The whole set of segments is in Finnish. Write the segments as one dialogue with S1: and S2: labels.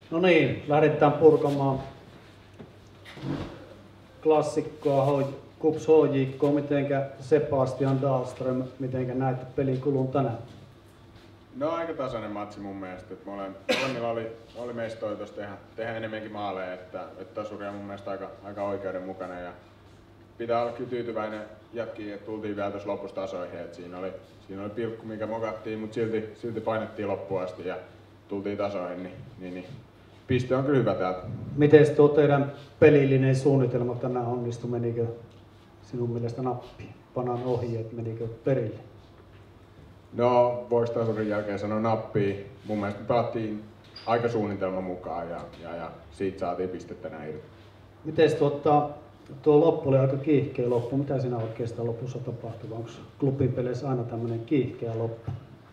S1: No niin, lähdetään purkamaan klassikkoa KuPS HJK. Mitenkä Sebastian Dahlström, mitenkä näette pelin kulun tänään?
S2: No aika tasainen matsi mun mielestä. Molemmilla oli mestoitus tehdä enemmänkin maaleja, että tasuri on mun mielestä aika oikeudenmukainen. Ja pitää olla kyllä tyytyväinen jatkiin, että tultiin vielä tuossa lopussa tasoihin. Siinä oli pilkku, mikä mokattiin, mutta silti painettiin loppuun asti ja tultiin tasoihin. Niin piste on kyllä hyvä täältä.
S1: Miten tuo teidän pelillinen suunnitelma tänään onnistui? Menikö sinun mielestä nappiin? Panan ohjeet, menikö perille?
S2: No, voisi tasurin jälkeen sanoa nappiin. Mun mielestä me pelattiin aika suunnitelman mukaan ja siitä saatiin pistettä näin irti.
S1: Miten tuo loppu oli aika kiihkeä loppu? Mitä siinä oikeastaan lopussa tapahtui? Onko klubin peleissä aina tämmöinen kiihkeä loppu?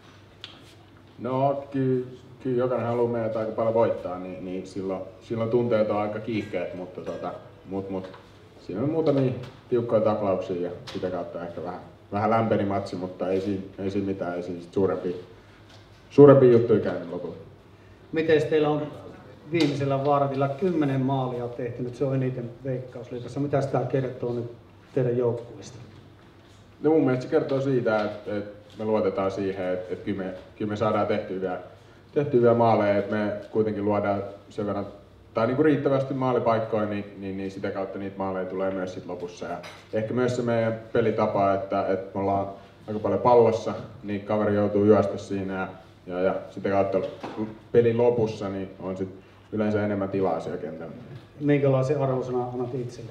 S2: No, kyllä jokainen haluaa meidät aika paljon voittaa, niin silloin tunteet on aika kiihkeät, mutta siinä on muutamia tiukkoja taklauksia ja sitä kautta ehkä vähän lämpeni matsi, mutta ei siinä mitään, ei siinä suurempia juttuja käynyt lopulta.
S1: Miten teillä on viimeisellä vartilla 10 maalia tehty, nyt se on eniten Veikkausliigassa. Mitä tämä kertoo nyt teidän joukkueesta?
S2: No mun mielestä se kertoo siitä, että me luotetaan siihen, että kyllä me saadaan tehtyä maaleja, että me kuitenkin luodaan sen verran tai niin kuin riittävästi maalipaikkoja, niin sitä kautta niitä maaleja tulee myös sit lopussa. Ja ehkä myös se meidän pelitapa, että me ollaan aika paljon pallossa, niin kaveri joutuu juosta siinä ja sitä kautta pelin lopussa niin on sit yleensä enemmän tilaa siellä kentällä.
S1: Minkälaisen arvosana annat itselle?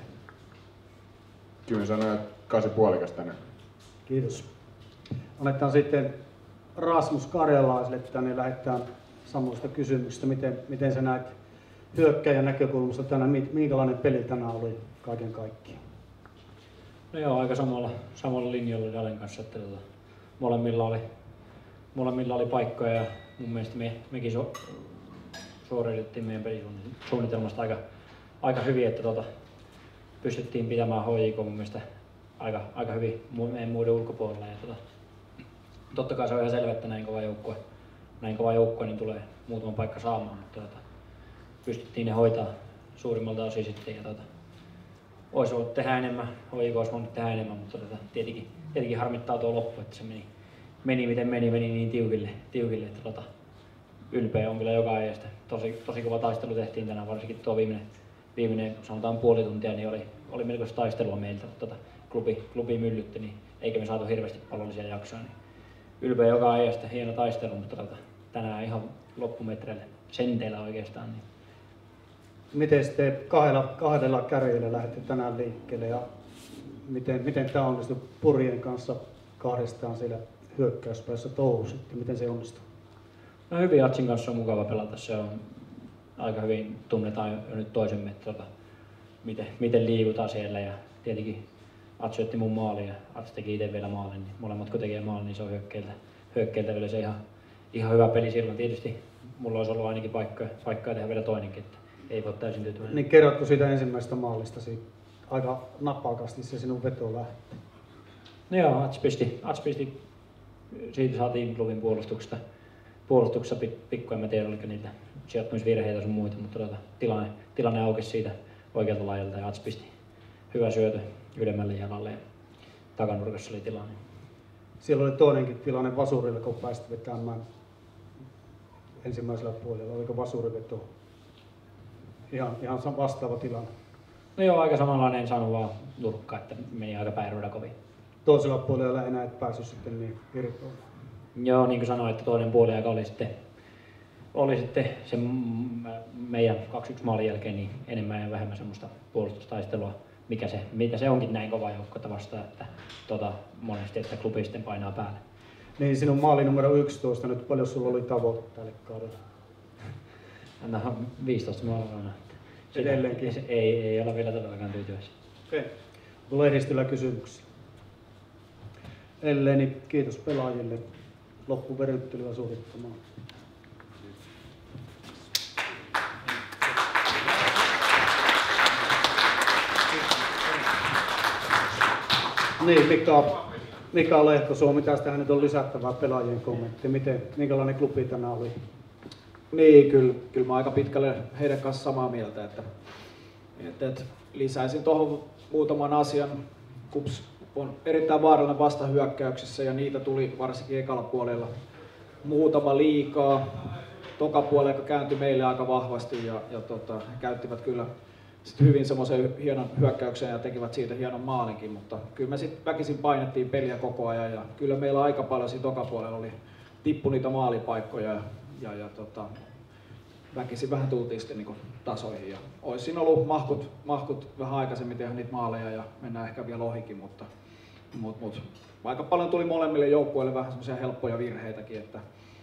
S2: Kyllä mä sanoin, että 8,5 tänään.
S1: Kiitos. Annetaan sitten Rasmus Karjalaiselle tänne, lähdetään samoista kysymyksistä. Miten sä näet hyökkäjän näkökulmasta tänään, minkälainen peli tänään oli kaiken kaikkiaan?
S3: No joo, aika samalla linjalla Dalen kanssa, että molemmilla oli paikkoja ja mun mielestä mekin suoritettiin meidän pelisuunnitelmasta aika hyvin, että pystyttiin pitämään HJK mun mielestä aika hyvin meidän muiden ulkopuolella. Ja totta kai se on ihan selvä, että näin kova joukkue niin tulee muutaman paikka saamaan, mutta pystyttiin ne hoitaa suurimmalta osin sitten. Ja olisi voinut tehdä enemmän, HJK olisi voinut tehdä enemmän, mutta tietenkin harmittaa tuo loppu, että se meni miten meni niin tiukille että ylpeä on kyllä joka ajasta. Tosi kova taistelu tehtiin tänään, varsinkin tuo viimeinen sanotaan puoli tuntia, niin oli melkoista taistelua meiltä, mutta klubi myllytti, niin eikä me saatu hirveästi pallollisia jaksoja. Niin ylpeä joka ajasta, hieno taistelu, mutta tänään ihan loppumetreille, senteillä oikeastaan. Niin.
S1: Miten te kahdella kärjellä lähdette tänään liikkeelle ja miten tämä onnistui Purjen kanssa kahdestaan siellä hyökkäyspäässä touhusitte? Miten se onnistuu?
S3: No hyvin, Atsin kanssa on mukava pelata. Se on aika hyvin tunnetaan jo nyt toisemme, että miten liikutaan siellä ja tietenkin Atsi otti mun maalin ja Atsi teki itse vielä maalin, niin molemmat kun tekee maalin, niin se on hyökkäiltä vielä se ihan hyvä peli silloin. Tietysti mulla olisi ollut ainakin paikkaa tehdä vielä toinenkin, että ei voi täysin tyytyväinen.
S1: Niin kerrotko siitä ensimmäisestä maalista, aika napakasti se sinun veto lähti?
S3: No joo, Ats pisti, siitä saatiin klubin puolustuksessa pikku, en mä tiedä oliko niitä sijoittumisvirheitä sun muita, mutta tilanne aukesi siitä oikealta laajalta ja Ats pisti hyvä syötö ylemmälle jalalle ja takanurkassa oli tilanne.
S1: Siellä oli toinenkin tilanne vasurille, kun pääsit vetämään ensimmäisellä puolella. Oliko vasuriveto ihan vastaava tilanne?
S3: No joo, aika samanlainen, en saanut vaan nurkkaa, että meni aika päiruudella kovin.
S1: Toisella puolella enää et päässyt sitten niin irtoon.
S3: Joo, niin kuin sanoin, että toinen puoliaika oli sitten sen meidän 2-1 maalin jälkeen niin enemmän ja vähemmän semmoista puolustustaistelua, mitä se onkin näin kova joukko vastaan, että monesti että klubi sitten painaa päälle.
S1: Niin, sinun maali numero 11, nyt paljon sulla oli tavoite tälle kaudelle?
S3: No, 15 maalia.
S1: Edelleenkin?
S3: Ei olla vielä todellakaan tyytyväisiä.
S1: Okei. Lehdistöllä kysymyksiä. Ellei, niin kiitos pelaajille loppuveryttelyä suorittamaan. Niin, Mika Lehtosuo, mitä tähän nyt on lisättävää pelaajien kommentti? Minkälainen klubi tänään oli?
S4: Niin, kyllä mä aika pitkälle heidän kanssa samaa mieltä, että lisäisin tuohon muutaman asian. KuPS on erittäin vaarallinen vastahyökkäyksissä ja niitä tuli varsinkin ekalla puolella muutama liikaa. Toka puolella kääntyi meille aika vahvasti ja he käyttivät kyllä sit hyvin semmoisen hienon hyökkäyksen ja tekivät siitä hienon maalinkin, mutta kyllä me sitten väkisin painettiin peliä koko ajan ja kyllä meillä aika paljon siinä toka puolella oli tippu niitä maalipaikkoja ja väkisin vähän tultiin sitten niin tasoihin. Ja olisi siinä ollut mahkut vähän aikaisemmin tehdä niitä maaleja ja mennään ehkä vielä ohikin, mutta aika paljon tuli molemmille joukkueille vähän semmoisia helppoja virheitäkin, että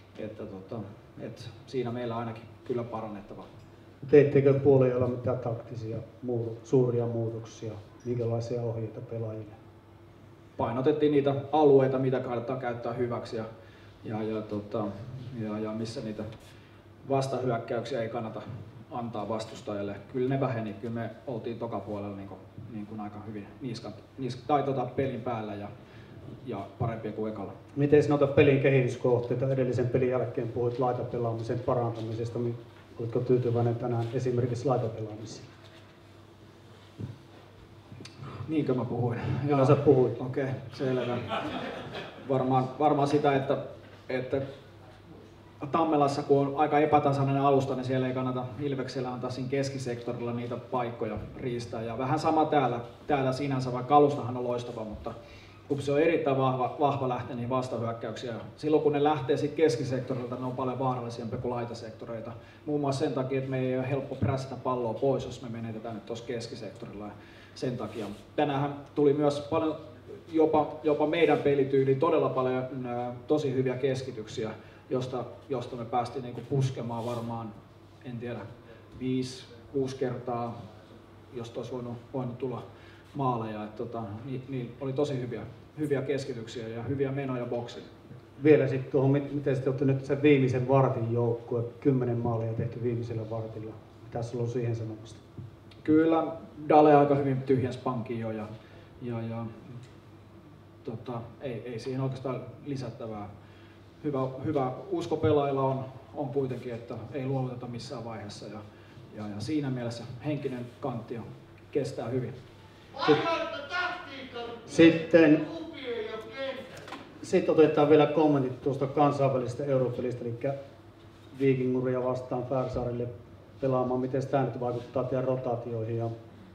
S4: siinä meillä ainakin kyllä parannettavaa.
S1: Teittekö puolella mitään taktisia suuria muutoksia, minkälaisia ohjeita pelaajille?
S4: Painotettiin niitä alueita, mitä kannattaa käyttää hyväksi ja missä niitä vastahyökkäyksiä ei kannata antaa vastustajalle. Kyllä ne väheni, kyllä me oltiin toka puolella niin kuin aika hyvin pelin päällä ja parempia kuin ekalla.
S1: Miten sinä otat pelin kehityskohteita? Edellisen pelin jälkeen puhuit laitapelaamisen parantamisesta. Oletko tyytyväinen tänään esimerkiksi laitapelaamiseen?
S4: Niinkö mä puhuin?
S1: Joo, sä puhuit.
S4: Okei, selvä. Varmaan sitä, että Tammelassa, kun on aika epätasainen alusta, niin siellä ei kannata Ilveksellä antaa siinä keskisektorilla niitä paikkoja riistää. Ja vähän sama täällä sinänsä, vaikka alustahan on loistava, mutta KuPS on erittäin vahva lähteä niihin vastahyökkäyksiä. Silloin kun ne lähtee siitä keskisektorilta, ne on paljon vaarallisempia kuin laitasektoreita. Muun muassa sen takia, että me ei ole helppo prässätä palloa pois, jos me menetetään nyt tuossa keskisektorilla. Ja sen takia. Tänään tuli myös paljon, jopa meidän pelityyliin todella paljon tosi hyviä keskityksiä, josta me päästiin niinku puskemaan varmaan, en tiedä, 5-6 kertaa, josta olisi voinut tulla maaleja. Niin oli tosi hyviä keskityksiä ja hyviä menoja boksiin.
S1: Vielä sitten tuohon, miten sitten olette nyt sen viimeisen vartin joukkue, 10 maalia tehty viimeisellä vartilla. Mitä sulla on siihen sanomista? Kyllä,
S4: Dale aika hyvin tyhjäs pankin jo ei siihen oikeastaan lisättävää. Hyvä usko pelaajilla on kuitenkin, että ei luovuteta missään vaiheessa ja siinä mielessä henkinen kantti kestää hyvin.
S1: Sitten otetaan vielä kommentit tuosta kansainvälisestä europelistä, eli Vikinguria vastaan Färsaarille pelaamaan. Miten tämä nyt vaikuttaa teidän rotaatioihin ja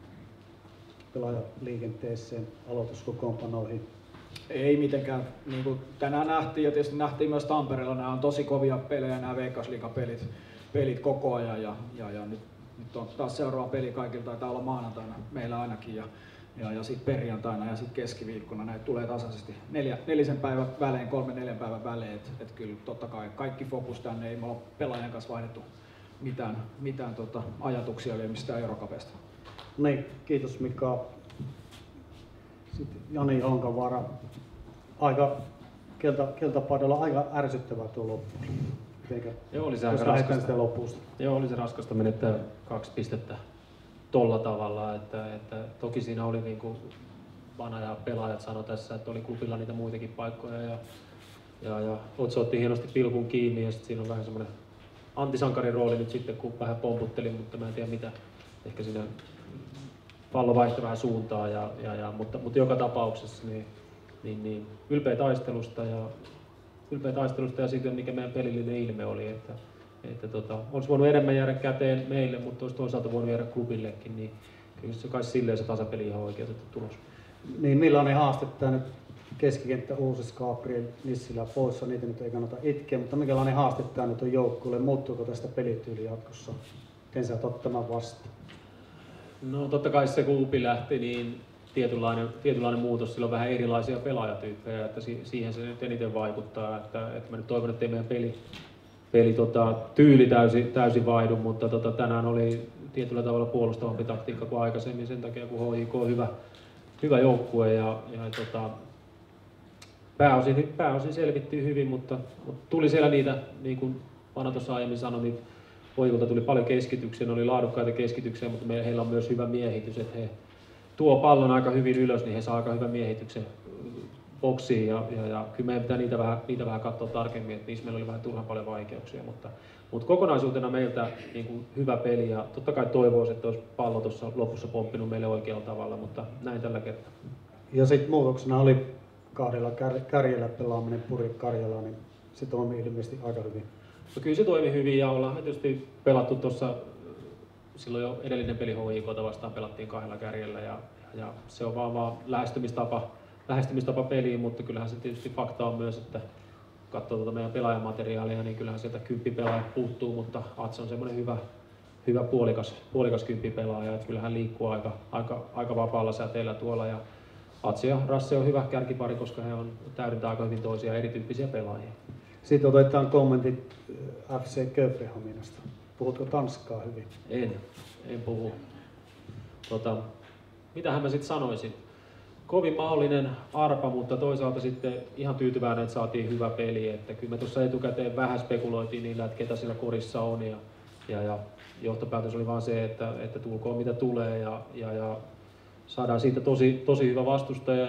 S1: pelaajaliikenteeseen, aloituskokoonpanoihin?
S4: Ei mitenkään. Niin kuin tänään nähtiin ja tietysti nähtiin myös Tampereella, nämä on tosi kovia pelejä, nämä Veikkausliigapelit koko ajan ja nyt on taas seuraava peli kaikilla, taitaa olla maanantaina meillä ainakin ja sitten perjantaina ja sitten keskiviikkona näitä tulee tasaisesti 4 päivän välein, 3-4 päivän välein, et kyllä totta kai kaikki fokus tänne, ei me olla pelaajan kanssa vaihdettu mitään ajatuksia vielä mistään Eurocupista.
S1: Niin, kiitos Mika. Sitten Jani Honkavaara, aika keltapaidalla aika ärsyttävää tuo loppu.
S5: Joo, oli se aika raskasta. Joo, oli se raskasta menettää 2 pistettä tolla tavalla, että toki siinä oli niin kuin Vana ja pelaajat sanoi tässä, että oli klubilla niitä muitakin paikkoja ja Otso otti hienosti pilkun kiinni ja sitten siinä on vähän semmoinen antisankarin rooli nyt sitten, kun vähän pomputteli, mutta mä en tiedä mitä, ehkä siinä pallo vaihtoi vähän suuntaa mutta joka tapauksessa niin ylpeä taistelusta ja siitä, mikä meidän pelillinen ilme oli, että olisi voinut enemmän jäädä käteen meille, mutta olisi toisaalta voinut jäädä klubillekin, niin kyllä se kai silleen se tasapeli ihan oikeutettu tulos.
S1: Niin millainen haaste tämä nyt keskikenttä Uusis, Gabriel, Nissilä poissa, niitä nyt ei kannata itkeä, mutta minkälainen haaste tämä nyt on joukkueelle, muuttuuko tästä pelityyli jatkossa? Miten sä otat tämän vastaan? No
S5: totta kai se kun UPI lähti, niin tietynlainen muutos, sillä on vähän erilaisia pelaajatyyppejä, että siihen se nyt eniten vaikuttaa, että mä nyt toivon, että ei meidän peli tyyli täysin vaihdu, mutta tänään oli tietyllä tavalla puolustavampi taktiikka kuin aikaisemmin sen takia, kun HJK on hyvä joukkue ja pääosin selvittiin hyvin, mutta tuli siellä niitä, niin kuin Vana tuossa aiemmin sanoi, niin HJK:lta tuli paljon keskityksiä, ne oli laadukkaita keskityksiä, mutta heillä on myös hyvä miehitys, että he tuo pallon aika hyvin ylös, niin he saa aika hyvän miehityksen boksiin ja kyllä meidän pitää niitä vähän katsoa tarkemmin, että niissä meillä oli vähän turhan paljon vaikeuksia, mutta kokonaisuutena meiltä niin kuin hyvä peli ja totta kai toivoisin, että olisi pallo tuossa lopussa pomppinut meille oikealla tavalla, mutta näin tällä kertaa.
S1: Ja sitten muutoksena oli kahdella kärjellä pelaaminen Puri-Karjala, niin se toimi ilmeisesti aika hyvin.
S5: No kyllä se toimi hyvin ja ollaan me tietysti pelattu tuossa, silloin jo edellinen peli HJK:ta vastaan pelattiin kahdella kärjellä ja se on vaan lähestymistapa peliin, mutta kyllähän se tietysti fakta on myös, että katsoo tuota meidän pelaajamateriaalia, niin kyllähän sieltä 10 pelaaja puuttuu, mutta Atse on semmoinen hyvä puolikas 10 pelaaja, että kyllähän liikkuu aika vapaalla säteellä tuolla ja Atse ja Rasse on hyvä kärkipari, koska he on täydentää aika hyvin toisia erityyppisiä pelaajia.
S1: Sitten otetaan kommentit FC Kööpenhaminasta. Puhutko tanskaa hyvin?
S5: En puhu. Mitähän mä sitten sanoisin? Kovin mahdollinen arpa, mutta toisaalta sitten ihan tyytyväinen, että saatiin hyvä peli. Että kyllä me tuossa etukäteen vähän spekuloitiin niillä, että ketä siellä korissa on. Ja johtopäätös oli vaan se, että tulkoon mitä tulee ja saadaan siitä tosi hyvä vastustaja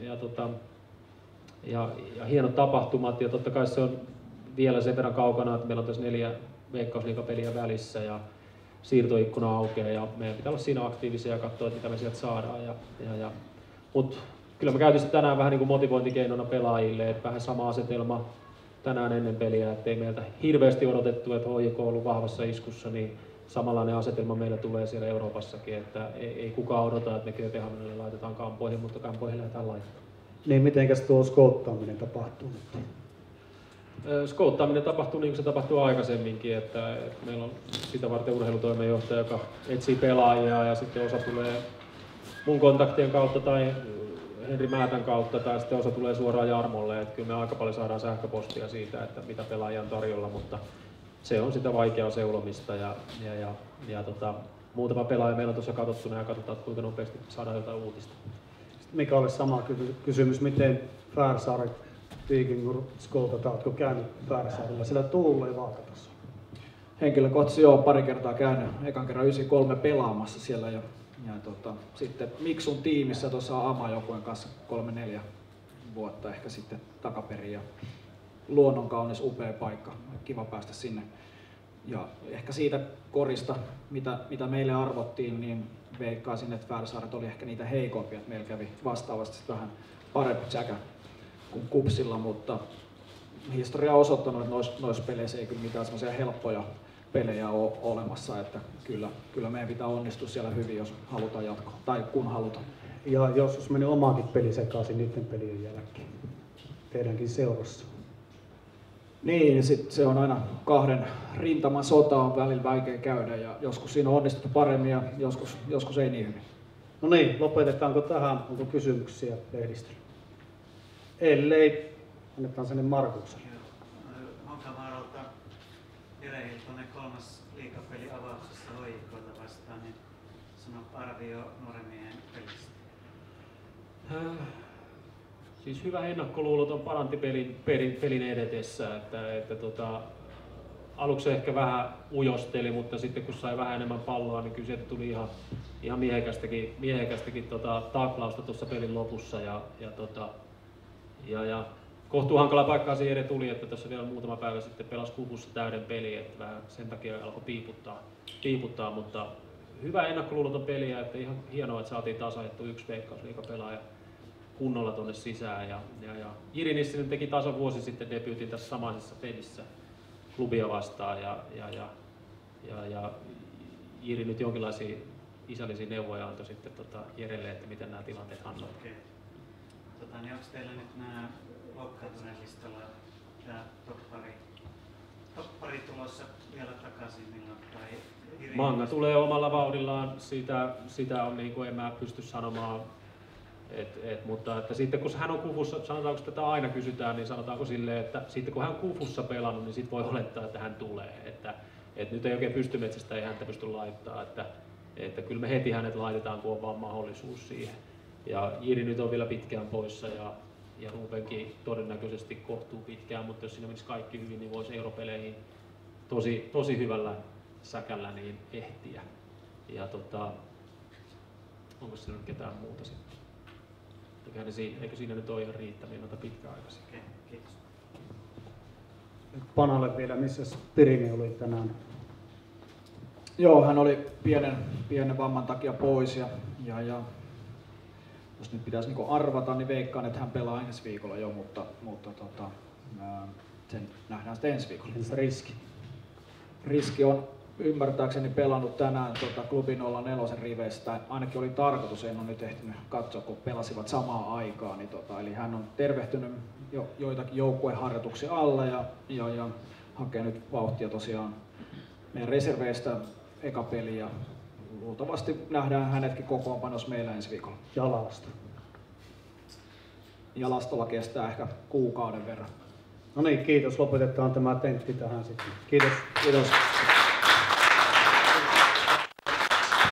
S5: ja hienot tapahtumat. Ja totta kai se on vielä sen verran kaukana, että meillä on tässä 4 Veikkausliigapeliä välissä ja siirtoikkuna aukeaa ja meidän pitää olla siinä aktiivisia ja katsoa, että mitä me sieltä saadaan. Mutta kyllä mä käytin sitä tänään vähän niin kuin motivointikeinona pelaajille, että vähän sama asetelma tänään ennen peliä, ettei meiltä hirveästi odotettu, että HJK on ollut vahvassa iskussa, niin samanlainen asetelma meillä tulee siellä Euroopassakin, että ei kukaan odota, että me Kööpenhaminalle laitetaan kampoihin, mutta kampoihin lähdetään laittamaan.
S1: Niin mitenkäs tuo skouttaaminen tapahtuu nyt?
S5: Skouttaaminen tapahtuu niin kuin se tapahtuu aikaisemminkin, että meillä on sitä varten urheilutoimenjohtaja, joka etsii pelaajia ja sitten osa tulee mun kontaktien kautta tai Henri Määtän kautta tai sitten osa tulee suoraan Jarmolle. Että kyllä me aika paljon saadaan sähköpostia siitä, että mitä pelaajia on tarjolla, mutta se on sitä vaikeaa seulomista ja muutama pelaaja meillä on tuossa katsottuna ja katsotaan, kuinka nopeasti saadaan jotain uutista.
S1: Sitten Mikalle sama kysymys, miten Färsaaret Vikingur skoutataan, oletko käynyt Färsaarilla? Sillä tulee Vaakatassa.
S4: Henkilökohtaisesti olen pari kertaa käynyt, ekan kerran 93 pelaamassa siellä ja sitten Miksun tiimissä tuossa AMA-joukkueen kanssa 3-4 vuotta ehkä sitten takaperin ja luonnon kaunis upea paikka, kiva päästä sinne. Ja ehkä siitä korista, mitä meille arvottiin, niin veikkaisin, että Färsaaret oli ehkä niitä heikompia, että meillä kävi vastaavasti vähän parempi tsäkä kuin Kupsilla, mutta historia on osoittanut, että noissa peleissä ei kyllä mitään semmoisia helppoja pelejä ole olemassa, että kyllä meidän pitää onnistua siellä hyvin, jos halutaan jatkoa, tai kun halutaan.
S1: Ja joskus meni omaakin peli sekaisin niiden pelien jälkeen, teidänkin seurassa.
S4: Niin, sit se on aina 2 rintaman sota on välillä vaikea käydä ja joskus siinä on onnistuttu paremmin ja joskus ei niin hyvin.
S1: No niin, lopetetaanko tähän? Onko kysymyksiä lehdistöllä? Ellei, annetaan sinne Markukselle.
S6: Honkamarolta Jere Hiltonen 3. liigapeli avauksessa HJK:ta vastaan, niin sano arvio nuoren miehen pelistä.
S5: Siis hyvä ennakkoluuloton paranti pelin edetessä, että aluksi ehkä vähän ujosteli, mutta sitten kun sai vähän enemmän palloa, niin kyllä sieltä tuli ihan miehekästäkin taklausta tuossa pelin lopussa ja kohtuu hankala paikkaa siihen tuli, että tuossa vielä muutama päivä sitten pelasi Kupussa täyden peli, että vähän sen takia alkoi piiputtaa, mutta hyvä ennakkoluuloton peliä, että ihan hienoa, että saatiin tasajettu 1 Veikkausliigapelaaja kunnolla tuonne sisään ja Jiri Nissinen teki tasan vuosi sitten debyytin tässä samaisessa pelissä klubia vastaan ja Jiri nyt jonkinlaisia isällisiä neuvoja antoi sitten Jerelle, että miten nämä tilanteet handlataan.
S6: Okei. Niin onko teillä nyt nämä loukkaantuneen listalla tämä toppari tulossa vielä takaisin milloin tai Jiri?
S5: Manga tulee omalla vauhdillaan, sitä on niin kuin en mä pysty sanomaan. Mutta että sitten kun hän on Kufussa, sanotaanko että tätä aina kysytään, niin sanotaanko silleen, että sitten kun hän on Kufussa pelannut, niin sitten voi olettaa, että hän tulee. Että nyt ei oikein pystymetsästä, ei häntä pysty laittaa, että kyllä me heti hänet laitetaan, kun on vaan mahdollisuus siihen. Ja Jiri nyt on vielä pitkään poissa ja Rubenkin todennäköisesti kohtuu pitkään, mutta jos siinä menisi kaikki hyvin, niin voisi europeleihin tosi hyvällä säkällä niin ehtiä. Ja onko siinä ketään muuta sitten? eikö siinä nyt ole ihan riittäviä noita pitkäaikaisia.
S6: Okei, kiitos.
S1: Panalle vielä, missä Pirini oli tänään?
S4: Joo, hän oli pienen vamman takia pois ja jos nyt pitäisi niinku arvata, niin veikkaan, että hän pelaa ensi viikolla jo, mutta sen nähdään sitten ensi viikolla.
S1: Entä riski?
S4: Riski on ymmärtääkseni pelannut tänään klubi 04 riveistä, ainakin oli tarkoitus, en ole nyt ehtinyt katsoa, kun pelasivat samaan aikaan, niin eli hän on tervehtynyt jo joitakin joukkueharjoituksia alla ja hakee nyt vauhtia tosiaan meidän reserveistä eka peli ja luultavasti nähdään hänetkin kokoonpanossa meillä ensi viikolla.
S1: Jalasta.
S4: Jalastolla kestää ehkä kuukauden verran.
S1: No niin, kiitos. Lopetetaan tämä tentti tähän sitten. Kiitos.
S4: Kiitos.